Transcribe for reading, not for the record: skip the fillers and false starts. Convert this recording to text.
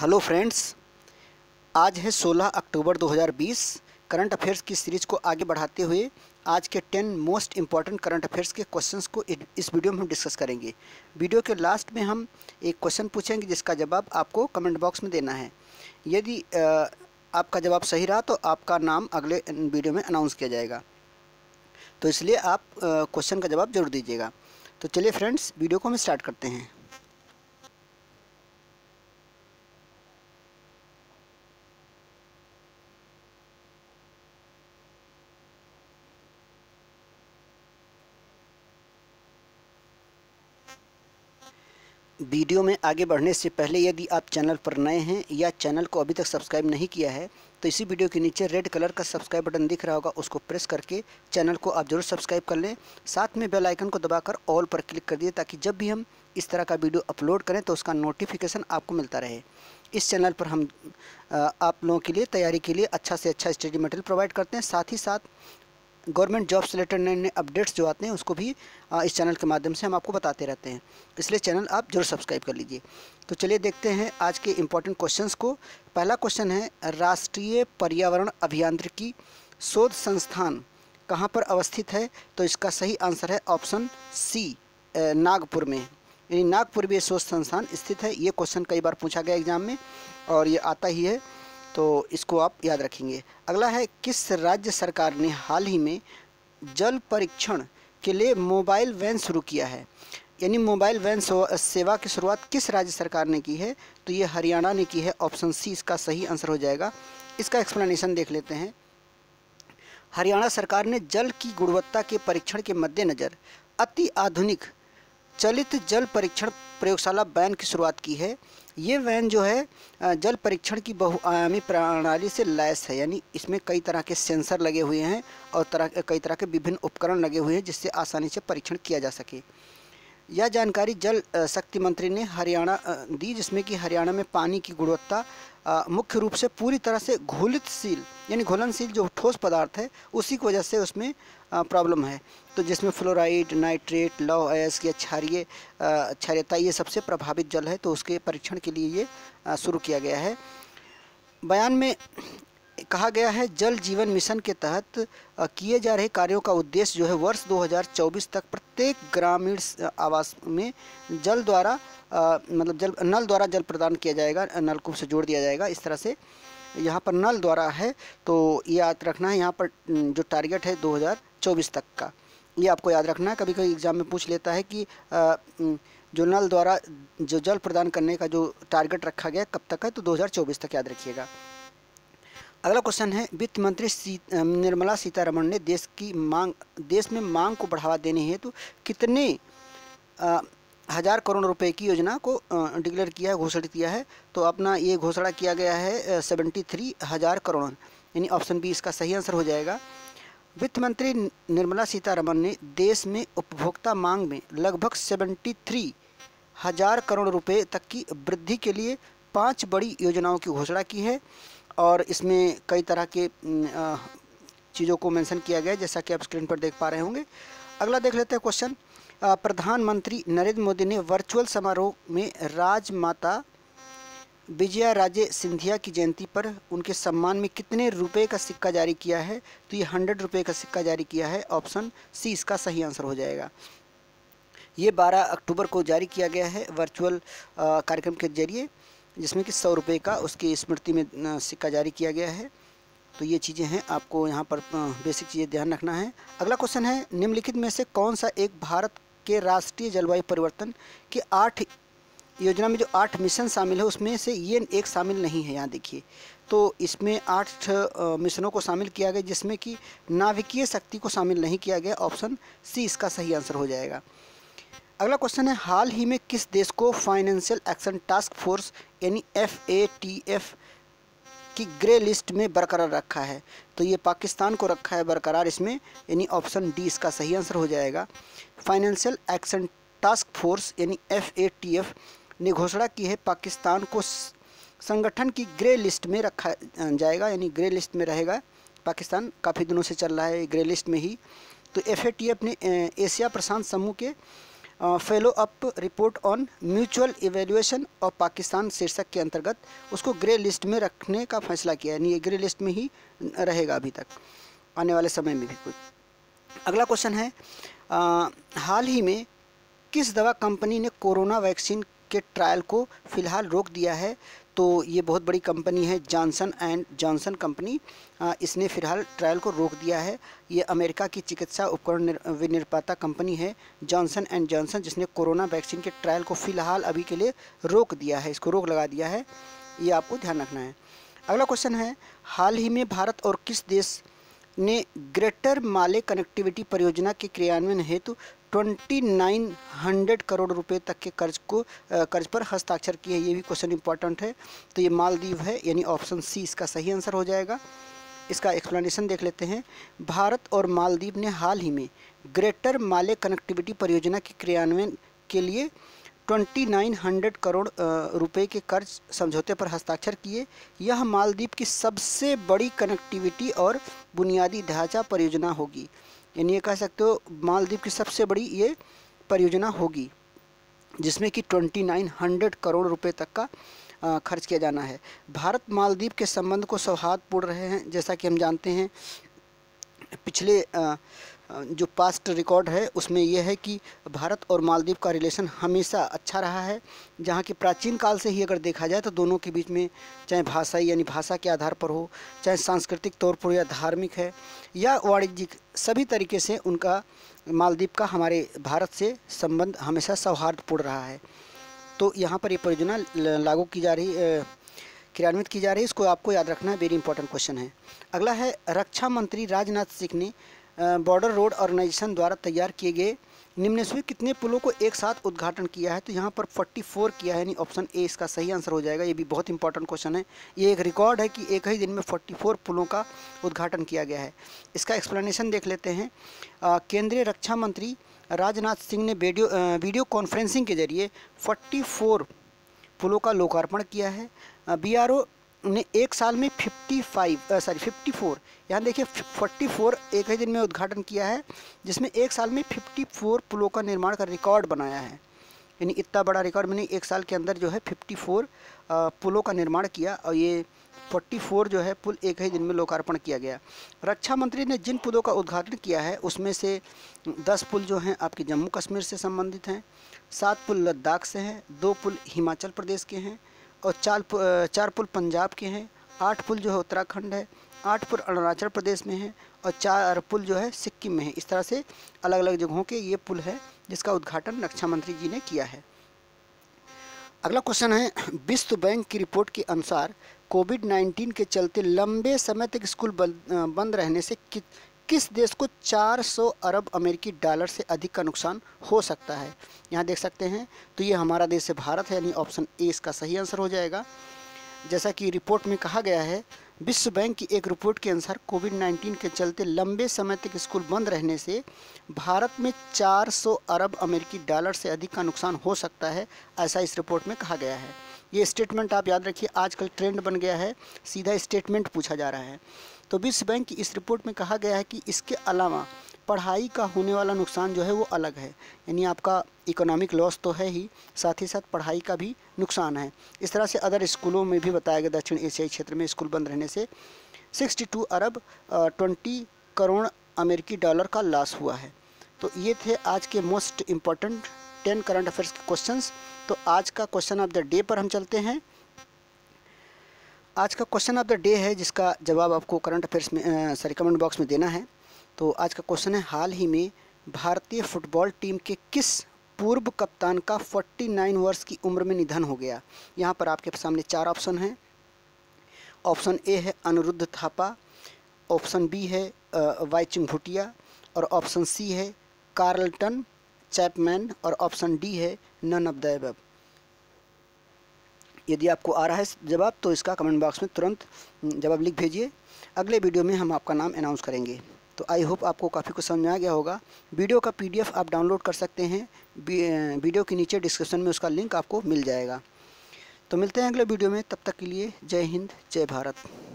Hello friends, आज है 16 अक्टूबर 2020। करंट अफेयर्स की सीरीज़ को आगे बढ़ाते हुए आज के 10 मोस्ट इम्पॉर्टेंट करंट अफेयर्स के क्वेश्चंस को इस वीडियो में हम डिस्कस करेंगे। वीडियो के लास्ट में हम एक क्वेश्चन पूछेंगे जिसका जवाब आपको कमेंट बॉक्स में देना है। यदि आपका जवाब सही रहा तो आपका नाम अगले वीडियो में अनाउंस किया जाएगा, तो इसलिए आप क्वेश्चन का जवाब जरूर दीजिएगा। तो चलिए फ्रेंड्स, वीडियो को हम स्टार्ट करते हैं। वीडियो में आगे बढ़ने से पहले यदि आप चैनल पर नए हैं या चैनल को अभी तक सब्सक्राइब नहीं किया है तो इसी वीडियो के नीचे रेड कलर का सब्सक्राइब बटन दिख रहा होगा, उसको प्रेस करके चैनल को आप जरूर सब्सक्राइब कर लें। साथ में बेल आइकन को दबाकर ऑल पर क्लिक कर दिए ताकि जब भी हम इस तरह का वीडियो अपलोड करें तो उसका नोटिफिकेशन आपको मिलता रहे। इस चैनल पर हम आप लोगों के लिए तैयारी के लिए अच्छा से अच्छा स्टडी मटेरियल प्रोवाइड करते हैं। साथ ही साथ गवर्नमेंट जॉब से रिलेटेड नए नए अपडेट्स जो आते हैं उसको भी इस चैनल के माध्यम से हम आपको बताते रहते हैं, इसलिए चैनल आप जरूर सब्सक्राइब कर लीजिए। तो चलिए देखते हैं आज के इम्पोर्टेंट क्वेश्चंस को। पहला क्वेश्चन है, राष्ट्रीय पर्यावरण अभियांत्रिकी शोध संस्थान कहाँ पर अवस्थित है? तो इसका सही आंसर है ऑप्शन सी, नागपुर में, यानी नागपुर में शोध संस्थान स्थित है। ये क्वेश्चन कई बार पूछा गया एग्जाम में और ये आता ही है, तो इसको आप याद रखेंगे। अगला है, किस राज्य सरकार ने हाल ही में जल परीक्षण के लिए मोबाइल वैन शुरू किया है? यानी मोबाइल वैन सेवा की शुरुआत किस राज्य सरकार ने की है? तो ये हरियाणा ने की है। ऑप्शन सी इसका सही आंसर हो जाएगा। इसका एक्सप्लेनेशन देख लेते हैं। हरियाणा सरकार ने जल की गुणवत्ता के परीक्षण के मद्देनज़र अति आधुनिक चलित जल परीक्षण प्रयोगशाला वैन की शुरुआत की है। ये वैन जो है जल परीक्षण की बहुआयामी प्रणाली से लैस है, यानी इसमें कई तरह के सेंसर लगे हुए हैं और कई तरह के विभिन्न उपकरण लगे हुए हैं जिससे आसानी से परीक्षण किया जा सके। यह जानकारी जल शक्ति मंत्री ने हरियाणा दी, जिसमें कि हरियाणा में पानी की गुणवत्ता मुख्य रूप से पूरी तरह से घुलितशील यानी घुलनशील जो ठोस पदार्थ है उसी की वजह से उसमें प्रॉब्लम है। तो जिसमें फ्लोराइड, नाइट्रेट, लौह अयस्क या क्षारीयता ये सबसे प्रभावित जल है, तो उसके परीक्षण के लिए ये शुरू किया गया है। बयान में कहा गया है, जल जीवन मिशन के तहत किए जा रहे कार्यों का उद्देश्य जो है वर्ष 2024 तक प्रत्येक ग्रामीण आवास में जल द्वारा नल द्वारा जल प्रदान किया जाएगा, नलकूप से जोड़ दिया जाएगा। इस तरह से यहाँ पर नल द्वारा है, तो ये याद रखना है। यहाँ पर जो टारगेट है 2024 तक का, ये आपको याद रखना है। कभी कभी एग्जाम में पूछ लेता है कि जो नल द्वारा जो जल प्रदान करने का जो टारगेट रखा गया कब तक है, तो 2024 तक याद रखिएगा। अगला क्वेश्चन है, वित्त मंत्री निर्मला सीतारमण ने देश में मांग को बढ़ावा देने हेतु कितने हज़ार करोड़ रुपए की योजना को डिक्लेयर किया है, घोषित किया है? तो अपना ये घोषणा किया गया है 73,000 करोड़, यानी ऑप्शन बी इसका सही आंसर हो जाएगा। वित्त मंत्री निर्मला सीतारमण ने देश में उपभोक्ता मांग में लगभग 73,000 करोड़ रुपए तक की वृद्धि के लिए 5 बड़ी योजनाओं की घोषणा की है और इसमें कई तरह के चीज़ों को मेंशन किया गया है, जैसा कि आप स्क्रीन पर देख पा रहे होंगे। अगला देख लेते हैं क्वेश्चन, प्रधानमंत्री नरेंद्र मोदी ने वर्चुअल समारोह में राजमाता विजया राजे सिंधिया की जयंती पर उनके सम्मान में कितने रुपए का सिक्का जारी किया है? तो ये 100 रुपये का सिक्का जारी किया है। ऑप्शन सी इसका सही आंसर हो जाएगा। ये 12 अक्टूबर को जारी किया गया है वर्चुअल कार्यक्रम के जरिए, जिसमें कि 100 रुपये का उसकी स्मृति में सिक्का जारी किया गया है। तो ये चीज़ें हैं, आपको यहाँ पर बेसिक चीज़ें ध्यान रखना है। अगला क्वेश्चन है, निम्नलिखित में से कौन सा एक भारत के राष्ट्रीय जलवायु परिवर्तन के 8 योजना में जो 8 मिशन शामिल है उसमें से ये एक शामिल नहीं है? यहाँ देखिए, तो इसमें 8 मिशनों को शामिल किया गया जिसमें कि नाभिकीय शक्ति को शामिल नहीं किया गया। ऑप्शन सी इसका सही आंसर हो जाएगा। अगला क्वेश्चन है, हाल ही में किस देश को फाइनेंशियल एक्शन टास्क फोर्स यानी FATF की ग्रे लिस्ट में बरकरार रखा है? तो ये पाकिस्तान को रखा है बरकरार इसमें, यानी ऑप्शन डी इसका सही आंसर हो जाएगा। फाइनेंशियल एक्शन टास्क फोर्स यानी FATF ने घोषणा की है पाकिस्तान को संगठन की ग्रे लिस्ट में रखा जाएगा, यानी ग्रे लिस्ट में रहेगा पाकिस्तान। काफ़ी दिनों से चल रहा है ग्रे लिस्ट में ही। तो FATF ने एशिया प्रशांत समूह के follow up report on mutual evaluation of Pakistan शीर्षक के अंतर्गत उसको ग्रे लिस्ट में रखने का फैसला किया, यानी ये ग्रे लिस्ट में ही रहेगा अभी तक, आने वाले समय में भी कुछ। अगला क्वेश्चन है, हाल ही में किस दवा कंपनी ने कोरोना वैक्सीन के ट्रायल को फ़िलहाल रोक दिया है? तो ये बहुत बड़ी कंपनी है जॉनसन एंड जॉनसन कंपनी, इसने फ़िलहाल ट्रायल को रोक दिया है। ये अमेरिका की चिकित्सा उपकरण विनिर्माता कंपनी है जॉनसन एंड जॉनसन, जिसने कोरोना वैक्सीन के ट्रायल को फ़िलहाल अभी के लिए रोक दिया है, इसको रोक लगा दिया है, ये आपको ध्यान रखना है। अगला क्वेश्चन है, हाल ही में भारत और किस देश ने ग्रेटर माले कनेक्टिविटी परियोजना के क्रियान्वयन हेतु 2900 करोड़ रुपए तक के कर्ज पर हस्ताक्षर किए? ये भी क्वेश्चन इंपॉर्टेंट है। तो ये मालदीव है, यानी ऑप्शन सी इसका सही आंसर हो जाएगा। इसका एक्सप्लेनेशन देख लेते हैं। भारत और मालदीव ने हाल ही में ग्रेटर माले कनेक्टिविटी परियोजना के क्रियान्वयन के लिए 2900 करोड़ रुपए के कर्ज समझौते पर हस्ताक्षर किए। यह मालदीव की सबसे बड़ी कनेक्टिविटी और बुनियादी ढांचा परियोजना होगी, यानी ये कह सकते हो मालदीव की सबसे बड़ी ये परियोजना होगी, जिसमें कि 2900 करोड़ रुपए तक का खर्च किया जाना है। भारत मालदीव के संबंध को सौहार्दपूर्ण रहे हैं, जैसा कि हम जानते हैं। पिछले जो पास्ट रिकॉर्ड है उसमें यह है कि भारत और मालदीव का रिलेशन हमेशा अच्छा रहा है, जहाँ कि प्राचीन काल से ही अगर देखा जाए तो दोनों के बीच में चाहे भाषाई यानी भाषा के आधार पर हो, चाहे सांस्कृतिक तौर पर या धार्मिक है या वाणिज्यिक, सभी तरीके से उनका मालदीव का हमारे भारत से संबंध हमेशा सौहार्दपूर्ण रहा है। तो यहाँ पर ये परियोजना लागू की जा रही, क्रियान्वित की जा रही है, इसको आपको याद रखना है, वेरी इंपॉर्टेंट क्वेश्चन है। अगला है, रक्षा मंत्री राजनाथ सिंह ने बॉर्डर रोड ऑर्गेनाइजेशन द्वारा तैयार किए गए निम्न से कितने पुलों को एक साथ उद्घाटन किया है? तो यहाँ पर 44 किया है, यानी ऑप्शन ए इसका सही आंसर हो जाएगा। ये भी बहुत इंपॉर्टेंट क्वेश्चन है। ये एक रिकॉर्ड है कि एक ही दिन में 44 पुलों का उद्घाटन किया गया है। इसका एक्सप्लेनेशन देख लेते हैं। केंद्रीय रक्षा मंत्री राजनाथ सिंह ने वीडियो कॉन्फ्रेंसिंग के जरिए 44 पुलों का लोकार्पण किया है। BRO ने एक साल में 54, यहाँ देखिए 44 एक ही दिन में उद्घाटन किया है, जिसमें एक साल में 54 पुलों का निर्माण का रिकॉर्ड बनाया है, यानी इतना बड़ा रिकॉर्ड मैंने एक साल के अंदर जो है 54 पुलों का निर्माण किया, और ये 44 जो है पुल एक ही दिन में लोकार्पण किया गया। रक्षा मंत्री ने जिन पुलों का उद्घाटन किया है उसमें से 10 पुल जो हैं आपके जम्मू कश्मीर से संबंधित हैं, 7 पुल लद्दाख से हैं, 2 पुल हिमाचल प्रदेश के हैं, और 4 पुल पंजाब के हैं, 8 पुल जो है उत्तराखंड है, 8 पुल अरुणाचल प्रदेश में है, और 4 पुल जो है सिक्किम में है। इस तरह से अलग अलग जगहों के ये पुल है जिसका उद्घाटन रक्षा मंत्री जी ने किया है। अगला क्वेश्चन है, विश्व बैंक की रिपोर्ट के अनुसार कोविड-19 के चलते लंबे समय तक स्कूल बंद रहने से किस देश को 400 अरब अमेरिकी डॉलर से अधिक का नुकसान हो सकता है? यहाँ देख सकते हैं, तो ये हमारा देश है भारत है, यानी ऑप्शन ए इसका सही आंसर हो जाएगा। जैसा कि रिपोर्ट में कहा गया है, विश्व बैंक की एक रिपोर्ट के अनुसार कोविड-19 के चलते लंबे समय तक स्कूल बंद रहने से भारत में 400 अरब अमेरिकी डॉलर से अधिक का नुकसान हो सकता है, ऐसा इस रिपोर्ट में कहा गया है। ये स्टेटमेंट आप याद रखिए, आजकल ट्रेंड बन गया है, सीधा स्टेटमेंट पूछा जा रहा है। तो विश्व बैंक की इस रिपोर्ट में कहा गया है कि इसके अलावा पढ़ाई का होने वाला नुकसान जो है वो अलग है, यानी आपका इकोनॉमिक लॉस तो है ही, साथ ही साथ पढ़ाई का भी नुकसान है। इस तरह से अदर स्कूलों में भी बताया गया, दक्षिण एशियाई क्षेत्र में स्कूल बंद रहने से 62 अरब 20 करोड़ अमेरिकी डॉलर का लॉस हुआ है। तो ये थे आज के मोस्ट इम्पॉर्टेंट 10 करंट अफेयर्स के क्वेश्चंस। तो आज का क्वेश्चन ऑफ द डे पर हम चलते हैं। आज का क्वेश्चन ऑफ द डे है जिसका जवाब आपको करंट अफेयर्स में कमेंट बॉक्स में देना है। तो आज का क्वेश्चन है, हाल ही में भारतीय फुटबॉल टीम के किस पूर्व कप्तान का 49 वर्ष की उम्र में निधन हो गया? यहाँ पर आपके सामने 4 ऑप्शन हैं। ऑप्शन ए है अनिरुद्ध थापा, ऑप्शन बी है वाईचुंग भूटिया, और ऑप्शन सी है कार्लटन चैपमैन, और ऑप्शन डी है नन ऑफ द अबव। यदि आपको आ रहा है जवाब तो इसका कमेंट बॉक्स में तुरंत जवाब लिख भेजिए। अगले वीडियो में हम आपका नाम अनाउंस करेंगे। तो आई होप आपको काफ़ी कुछ समझ में आ गया होगा। वीडियो का PDF आप डाउनलोड कर सकते हैं, वीडियो के नीचे डिस्क्रिप्शन में उसका लिंक आपको मिल जाएगा। तो मिलते हैं अगले वीडियो में, तब तक के लिए जय हिंद जय भारत।